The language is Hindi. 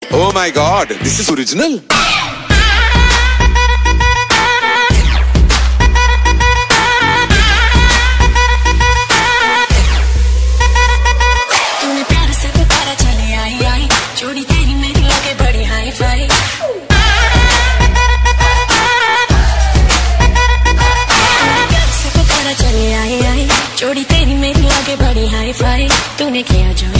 Oh my God, this is original. जोड़ी तेरी मेरी लगे बड़ी हाई फाई, से पता चले आई आई, जोड़ी तेरी मेरी लगे बड़ी हाई फाई, तूने किया जो